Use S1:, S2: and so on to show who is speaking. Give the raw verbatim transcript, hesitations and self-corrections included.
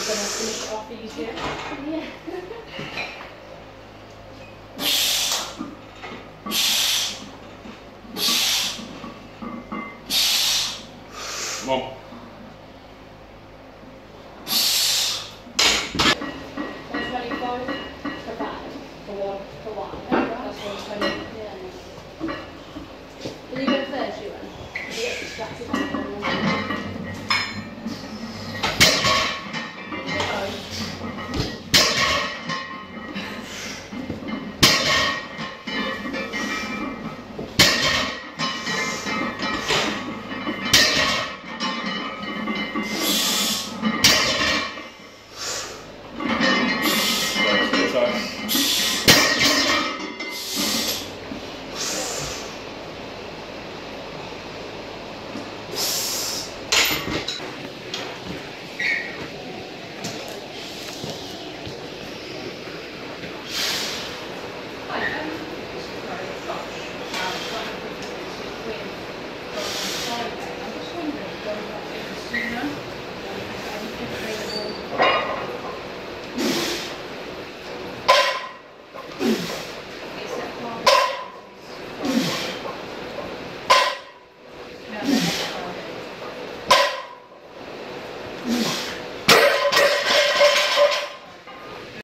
S1: going to finish it off easier.
S2: Yeah.
S3: Come on.
S1: That's twenty-five for five, for one, for one. That's one twenty.
S2: Yeah.